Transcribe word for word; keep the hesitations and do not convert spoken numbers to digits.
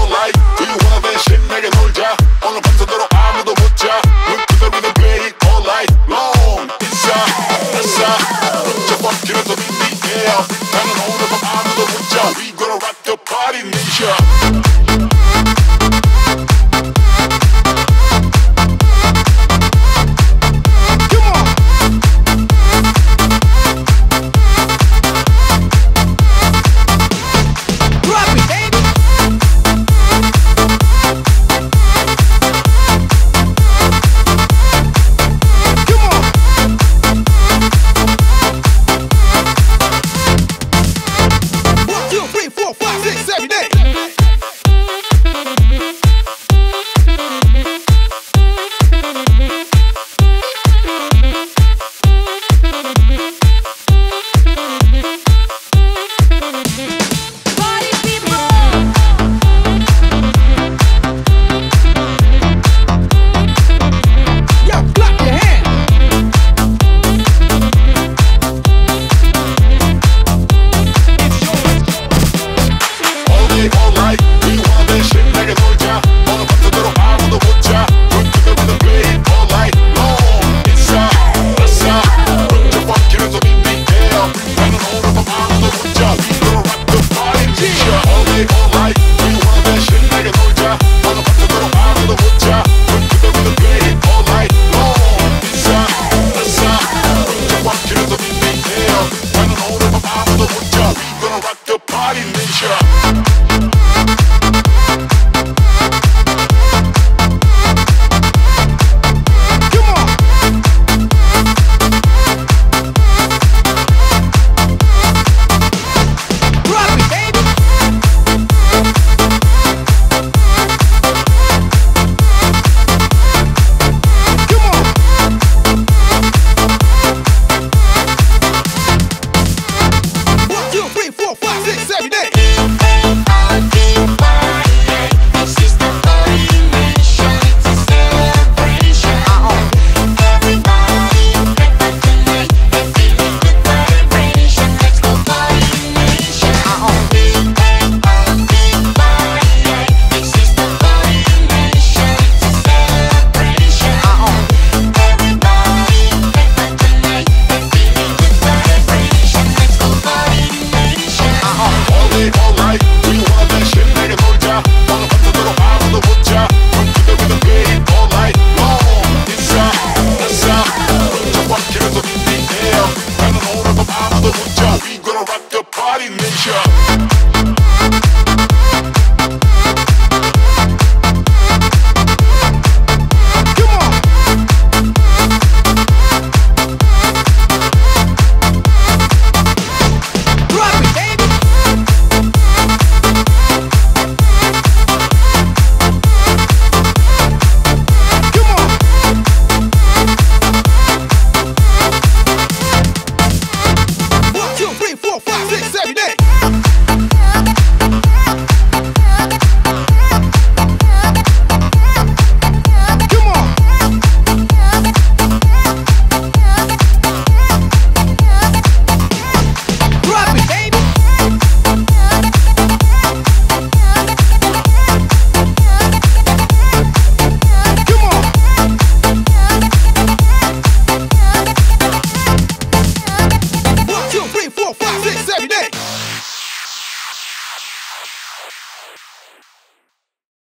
all night. Do you wanna dance 신나게 놀자. 오늘 밤새도록 아무도 못 자. Look to the rhythm, play it all night long. 인싸 인싸 저 바퀴는 더 in the air. 나는 오늘 밤 아무도 못 자. We gonna rock the party nation. All night, we